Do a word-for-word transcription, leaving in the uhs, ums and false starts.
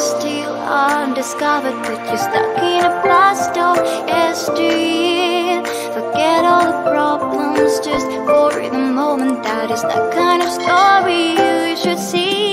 still undiscovered, but you're stuck in a blast of yesteryear. Forget all the problems just for the moment. That is the kind of story you should see.